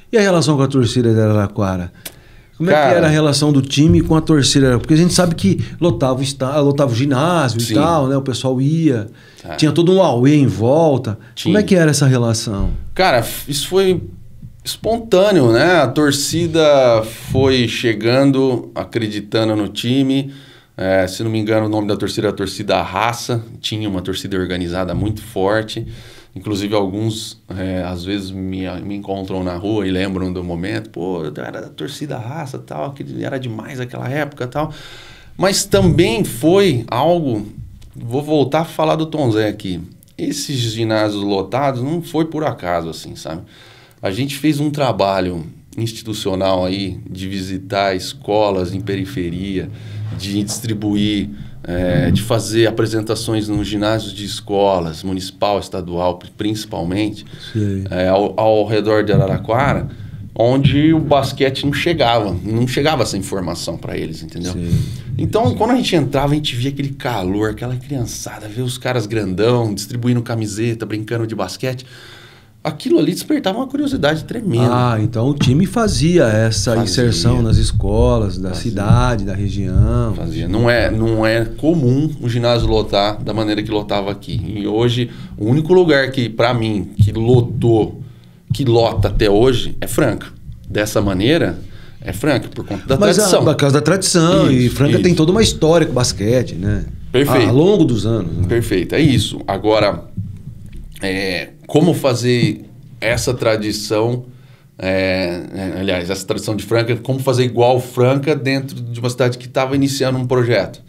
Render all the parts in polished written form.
E a relação com a torcida de Araraquara? Como é que era a relação do time com a torcida? Porque a gente sabe que lotava o ginásio e tal, né? O pessoal ia, tinha todo um auê em volta. Como é que era essa relação? Cara, isso foi espontâneo, né? A torcida foi chegando, acreditando no time. Se não me engano, o nome da torcida era a Torcida Raça. Tinha uma torcida organizada muito forte. Inclusive, alguns, às vezes, me encontram na rua e lembram do momento. Pô, eu era da Torcida Raça, tal, que era demais naquela época, tal. Mas também foi algo... Vou voltar a falar do Tom Zé aqui. Esses ginásios lotados não foi por acaso, assim, sabe? A gente fez um trabalho institucional aí de visitar escolas em periferia, de distribuir... de fazer apresentações nos ginásios de escolas, municipal, estadual, principalmente, ao redor de Araraquara, onde o basquete não chegava essa informação para eles, entendeu? Sim. Então, quando a gente entrava, a gente via aquele calor, aquela criançada, ver os caras grandão, distribuindo camiseta, brincando de basquete. Aquilo ali despertava uma curiosidade tremenda. Ah, então o time fazia essa inserção nas escolas da cidade, da região. Fazia. Não é comum o ginásio lotar da maneira que lotava aqui. E hoje, o único lugar que, para mim, que lota até hoje é Franca. Dessa maneira, é Franca, por conta da tradição. Por causa da tradição. Isso, e Franca tem toda uma história com basquete, né? Perfeito. Ao longo dos anos. Né? Perfeito, é isso. Agora... como fazer essa tradição, aliás, essa tradição de Franca, como fazer igual Franca dentro de uma cidade que estava iniciando um projeto.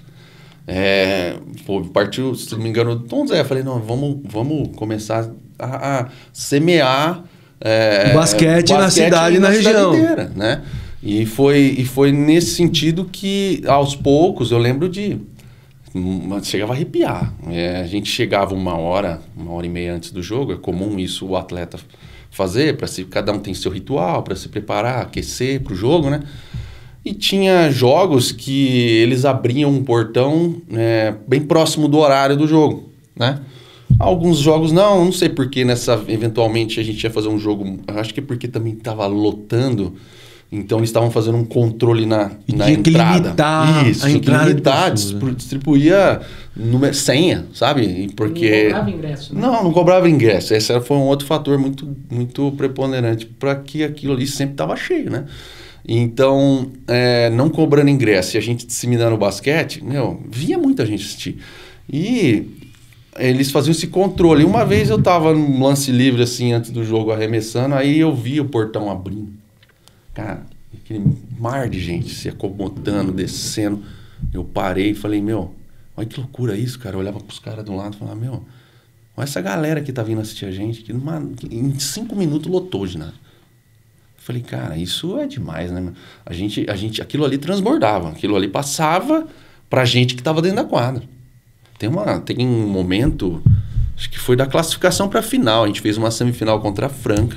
Partiu, se não me engano, do Tom Zé. Falei, não, vamos começar a semear o basquete na cidade e na região. Inteira, né? E foi nesse sentido que, aos poucos, eu lembro de... Chegava a arrepiar. A gente chegava uma hora e meia antes do jogo. É comum isso o atleta fazer, cada um tem seu ritual para se preparar, aquecer para o jogo, né? E tinha jogos que eles abriam um portão bem próximo do horário do jogo, né? Alguns jogos não sei porque eventualmente a gente ia fazer um jogo, acho que é porque também estava lotando. Então, eles estavam fazendo um controle na entrada. Isso, tinha que limitar, distribuía senha, sabe? Porque... Não cobrava ingresso. Né? Não cobrava ingresso. Esse foi um outro fator muito, muito preponderante para que aquilo ali sempre estava cheio, né? Então, não cobrando ingresso e a gente disseminando o basquete, via muita gente assistir. E eles faziam esse controle. Uma vez eu estava num lance livre, assim, antes do jogo, arremessando, aí eu vi o portão abrindo. Cara, aquele mar de gente se acomodando, descendo. Eu parei e falei, olha que loucura isso, cara. Eu olhava pros caras do lado e falava, olha essa galera que tá vindo assistir a gente, que em 5 minutos lotou o ginásio. Falei, cara, isso é demais, né? A gente, aquilo ali transbordava, aquilo ali passava pra gente que tava dentro da quadra. Tem um momento, acho que foi da classificação pra final. A gente fez uma semifinal contra a Franca,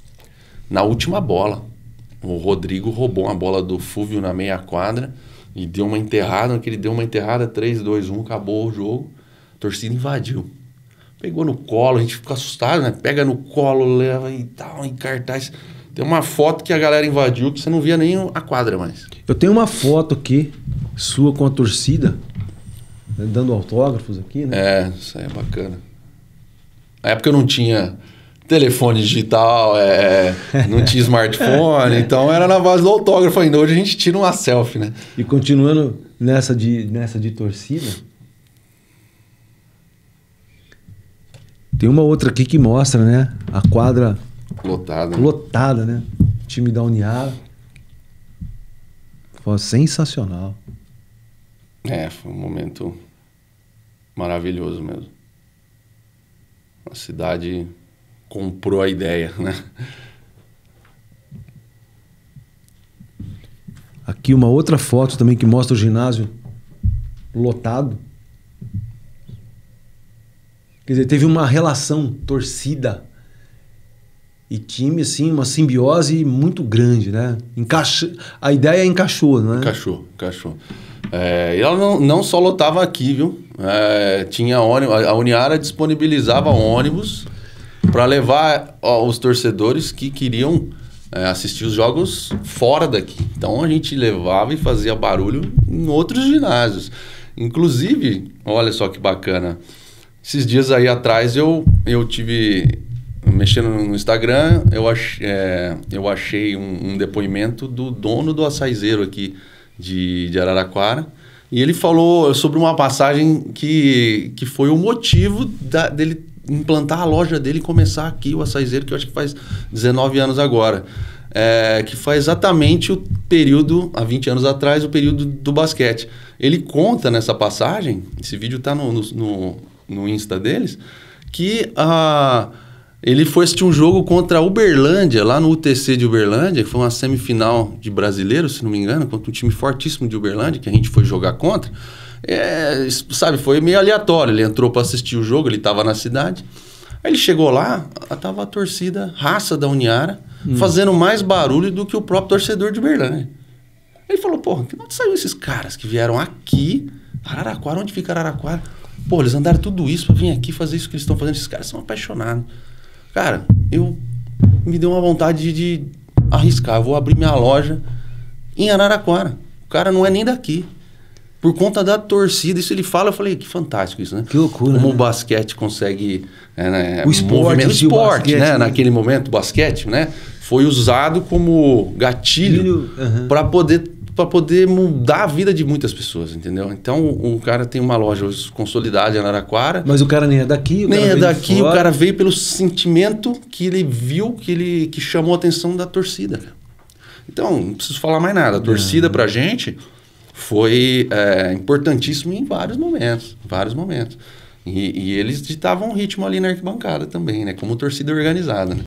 na última bola. O Rodrigo roubou uma bola do Fúvio na meia quadra e deu uma enterrada. No que ele deu uma enterrada, 3, 2, 1, acabou o jogo. A torcida invadiu. Pegou no colo, a gente fica assustado, né? Pega no colo, leva e tal, em cartaz. Tem uma foto que a galera invadiu que você não via nem a quadra mais. Eu tenho uma foto aqui, sua com a torcida, né, dando autógrafos aqui, né? Isso aí é bacana. Na época eu não tinha... telefone digital, não tinha smartphone, então era na base do autógrafo ainda. Hoje a gente tira uma selfie, né? E continuando nessa de torcida, tem uma outra aqui que mostra, né? A quadra lotada, né? O time da Uniara. Foi sensacional. Foi um momento maravilhoso mesmo. A cidade... comprou a ideia, né? Aqui uma outra foto também que mostra o ginásio lotado. Quer dizer, teve uma relação torcida e time, assim, uma simbiose muito grande, né? A ideia encaixou, não é? Encaixou. E ela não só lotava aqui, viu? Tinha ônibus, a Uniara disponibilizava ônibus para levar os torcedores que queriam assistir os jogos fora daqui. Então a gente levava e fazia barulho em outros ginásios. Inclusive, olha só que bacana, esses dias aí atrás eu tive, mexendo no Instagram, eu achei um depoimento do dono do açaizeiro aqui de Araraquara, e ele falou sobre uma passagem que foi o motivo dele implantar a loja dele e começar aqui o açaizeiro, que eu acho que faz 19 anos agora. Que foi exatamente o período, há 20 anos atrás, o período do basquete. Ele conta nessa passagem, esse vídeo está no Insta deles, que ele foi assistir um jogo contra a Uberlândia, lá no UTC de Uberlândia, que foi uma semifinal de brasileiro, se não me engano, contra um time fortíssimo de Uberlândia, que a gente foi jogar contra. Sabe, foi meio aleatório. Ele entrou para assistir o jogo, ele estava na cidade. Aí ele chegou lá, estava a torcida raça da Uniara, fazendo mais barulho do que o próprio torcedor de Uberlândia. Ele falou, porra, de onde saiu esses caras que vieram aqui, Araraquara, onde fica Araraquara? Pô, eles andaram tudo isso para vir aqui fazer isso que eles estão fazendo. Esses caras são apaixonados. Cara, me deu uma vontade de arriscar. Eu vou abrir minha loja em Araraquara. O cara não é nem daqui. Por conta da torcida, isso ele fala, eu falei, que fantástico isso, né? Que loucura. Como né? o basquete consegue... o esporte, basquete, né? Naquele momento, o basquete, né? Foi usado como gatilho para poder mudar a vida de muitas pessoas, entendeu? Então, o cara tem uma loja consolidada em Araraquara. Mas o cara nem é daqui? Nem é daqui, o cara veio pelo sentimento que ele viu, que chamou a atenção da torcida. Então, não preciso falar mais nada. A torcida pra gente foi importantíssimo em vários momentos. E eles ditavam um ritmo ali na arquibancada também, né? Como torcida organizada, né?